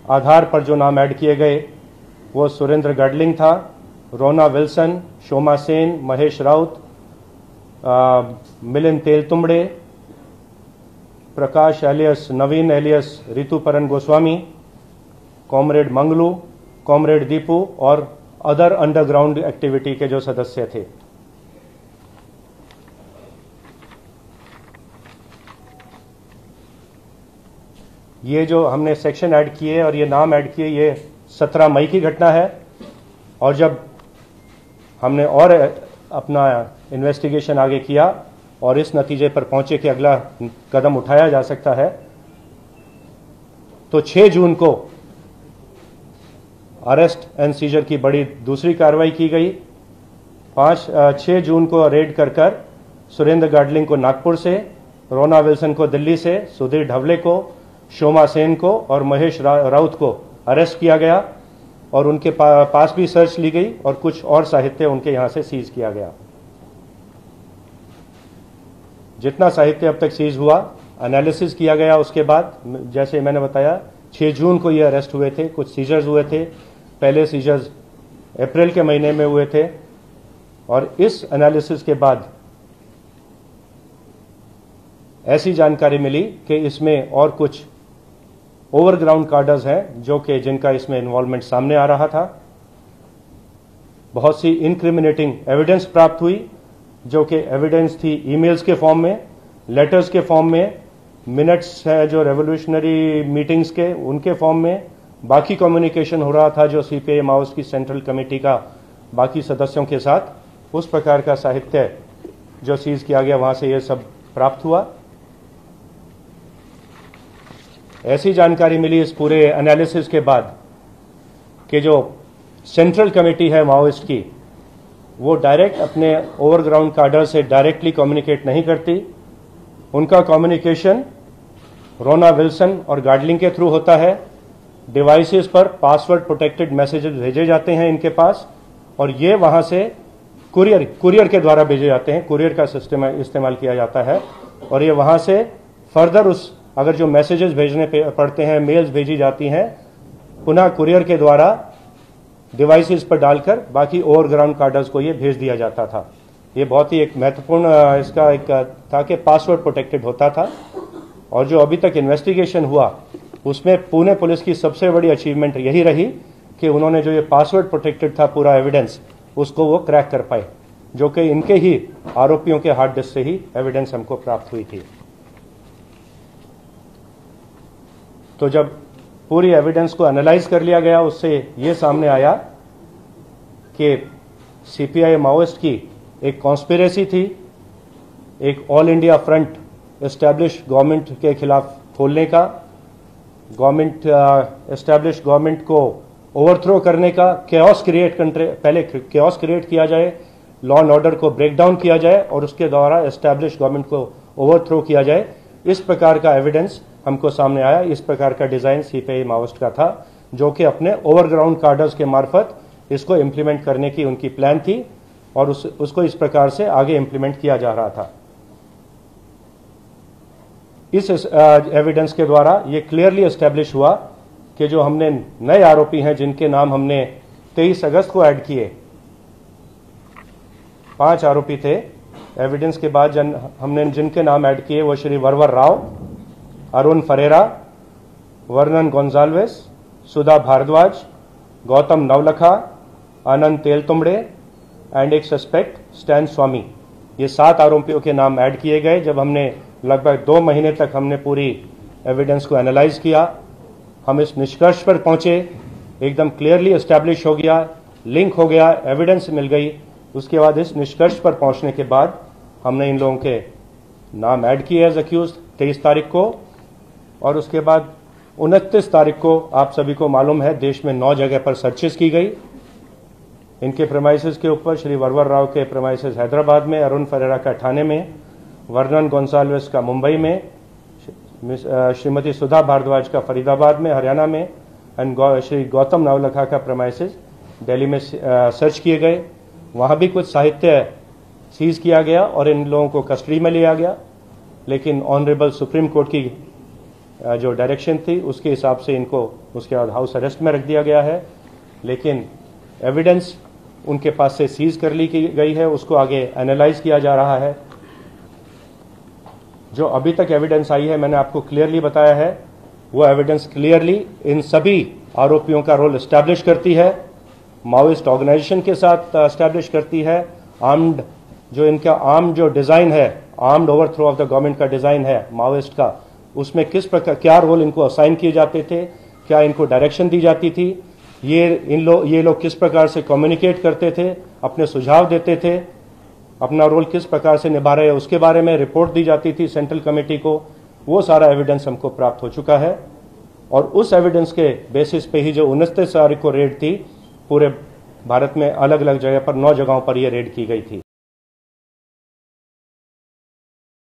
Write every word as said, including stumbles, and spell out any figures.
आधार पर जो नाम ऐड किए गए वो सुरेंद्र गडलिंग था, Rona Wilson, Shoma Sen, Mahesh Raut, Milind Teltumbde, Prakash alias Naveen alias Rituparna Goswami, comrade Manglu, comrade Deepu और अदर अंडरग्राउंड एक्टिविटी के जो सदस्य थे। ये जो हमने सेक्शन ऐड किए और ये नाम ऐड किए, ये सत्रह मई की घटना है। और जब हमने और अपना इन्वेस्टिगेशन आगे किया और इस नतीजे पर पहुंचे कि अगला कदम उठाया जा सकता है, तो छह जून को अरेस्ट एंड सीजर की बड़ी दूसरी कार्रवाई की गई। पांच छह जून को रेड कर कर सुरेंद्र गाडलिंग को नागपुर से, रोना विल्सन को दिल्ली से, सुधीर ढवले को, शोमा सेन को और महेश रा, राउत को अरेस्ट किया गया और उनके पा, पास भी सर्च ली गई और कुछ और साहित्य उनके यहां से सीज किया गया। जितना साहित्य अब तक सीज हुआ, एनालिसिस किया गया। उसके बाद जैसे मैंने बताया छह जून को ये अरेस्ट हुए थे, कुछ सीजर्स हुए थे। पहले सीजर्स अप्रैल के महीने में हुए थे और इस एनालिसिस के बाद ऐसी जानकारी मिली कि इसमें और कुछ ओवरग्राउंड कार्डर्स हैं जो कि जिनका इसमें इन्वॉल्वमेंट सामने आ रहा था। बहुत सी इनक्रिमिनेटिंग एविडेंस प्राप्त हुई जो कि एविडेंस थी ईमेल्स के फॉर्म में, लेटर्स के फॉर्म में, मिनट्स है जो रेवोल्यूशनरी मीटिंग्स के उनके फॉर्म में, बाकी कम्युनिकेशन हो रहा था जो सीपीआई माओइस्ट की सेंट्रल कमेटी का बाकी सदस्यों के साथ, उस प्रकार का साहित्य जो सीज किया गया वहां से ये सब प्राप्त हुआ। ऐसी जानकारी मिली इस पूरे एनालिसिस के बाद कि जो सेंट्रल कमेटी है माओइस्ट की, वो डायरेक्ट अपने ओवरग्राउंड कार्डर से डायरेक्टली कम्युनिकेट नहीं करती। उनका कम्युनिकेशन रोना विल्सन और गाडलिंग के थ्रू होता है। डिवाइसेस पर पासवर्ड प्रोटेक्टेड मैसेजेस भेजे जाते हैं इनके पास और ये वहां से कुरियर कुरियर के द्वारा भेजे जाते हैं। कुरियर का सिस्टम इस्तेमाल किया जाता है और ये वहां से फर्दर उस अगर जो मैसेजेस भेजने पड़ते हैं, मेल्स भेजी जाती हैं, पुनः कुरियर के द्वारा डिवाइसेस पर डालकर बाकी ओवरग्राउंड कार्डर्स को ये भेज दिया जाता था। ये बहुत ही एक महत्वपूर्ण इसका एक था कि पासवर्ड प्रोटेक्टेड होता था। और जो अभी तक इन्वेस्टिगेशन हुआ उसमें पुणे पुलिस की सबसे बड़ी अचीवमेंट यही रही कि उन्होंने जो ये पासवर्ड प्रोटेक्टेड था पूरा एविडेंस, उसको वो क्रैक कर पाए, जो कि इनके ही आरोपियों के हार्ड डिस्क से ही एविडेंस हमको प्राप्त हुई थी। तो जब पूरी एविडेंस को एनालाइज कर लिया गया, उससे ये सामने आया कि सीपीआई माओइस्ट की एक कॉन्स्पिरेसी थी, एक all India front establish government के खिलाफ खोलने का, गवर्नमेंट एस्टैब्लिश गवर्नमेंट को ओवरथ्रो करने का, केओस क्रिएट करने, पहले केओस क्रिएट किया जाए, लॉ एंड ऑर्डर को ब्रेक डाउन किया जाए और उसके द्वारा एस्टैब्लिश गवर्नमेंट को ओवरथ्रो किया जाए। इस प्रकार का एविडेंस हमको सामने आया। इस प्रकार का डिजाइन सीपीआई माओइस्ट का था, जो कि अपने ओवरग्राउंड कार्डर्स के मार्फत इसको इंप्लीमेंट करने की उनकी प्लान थी और उस, उसको इस प्रकार से आगे इंप्लीमेंट किया जा रहा था। इस एविडेंस के द्वारा ये क्लियरली एस्टैब्लिश हुआ कि जो हमने नए आरोपी हैं जिनके नाम हमने तेईस अगस्त को ऐड किए, पांच आरोपी थे। एविडेंस के बाद जन हमने जिनके नाम ऐड किए वो श्री वरवर राव, अरुण फरेरा, वर्नन गोंजाल्वेस, सुधा भारद्वाज, गौतम नवलखा, आनंद तेलतुंबड़े एंड एक सस्पेक्ट स्टैन स्वामी। ये सात आरोपियों के नाम ऐड किए गए। जब हमने लगभग दो महीने तक हमने पूरी एविडेंस को एनालाइज किया, हम इस निष्कर्ष पर पहुंचे, एकदम क्लियरली एस्टैब्लिश हो गया, लिंक हो गया, एविडेंस मिल गई। उसके बाद इस निष्कर्ष पर पहुंचने के बाद हमने इन लोगों के नाम ऐड किए एज अक्यूज तेईस तारीख को और उसके बाद उनतीस तारीख को आप सभी को मालूम है देश में नौ जगह पर सर्चेस की गई। इनके प्रेमाइसेस के ऊपर श्री वरवर राव के प्रेमाइसेस हैदराबाद में, अरुण फरेरा का ठाणे में, वर्नन गोंसाल्वेस का मुंबई में, श्रीमती सुधा भारद्वाज का फरीदाबाद में हरियाणा में एंड श्री गौतम नवलखा का प्रेमाइसेस दिल्ली में सर्च किए गए। वहां भी कुछ साहित्य सीज किया गया और इन लोगों को कस्टडी में लिया गया। लेकिन ऑनरेबल सुप्रीम कोर्ट की जो डायरेक्शन थी उसके हिसाब से इनको उसके बाद हाउस अरेस्ट में रख दिया गया है। लेकिन एविडेंस उनके पास से सीज कर ली गई है, उसको आगे एनालाइज किया जा रहा है। जो अभी तक एविडेंस आई है, मैंने आपको क्लियरली बताया है, वो एविडेंस क्लियरली इन सभी आरोपियों का रोल एस्टैब्लिश करती है, माओइस्ट ऑर्गेनाइजेशन के साथ एस्टैब्लिश करती है। आर्म्ड जो इनका आर्म जो डिजाइन है, armed overthrow of the government का डिजाइन है माओइस्ट का, उसमें किस प्रकार क्या रोल इनको असाइन किए जाते थे, क्या इनको डायरेक्शन दी जाती थी, ये इन लोग ये लोग किस प्रकार से कम्युनिकेट करते थे, अपने सुझाव देते थे, अपना रोल किस प्रकार से निभा रहे हैं, उसके बारे में रिपोर्ट दी जाती थी सेंट्रल कमेटी को। वो सारा एविडेंस हमको प्राप्त हो चुका है और उस एविडेंस के बेसिस पे ही जो उनतीस तारीख को रेड थी, पूरे भारत में अलग अलग जगह पर नौ जगहों पर यह रेड की गई थी।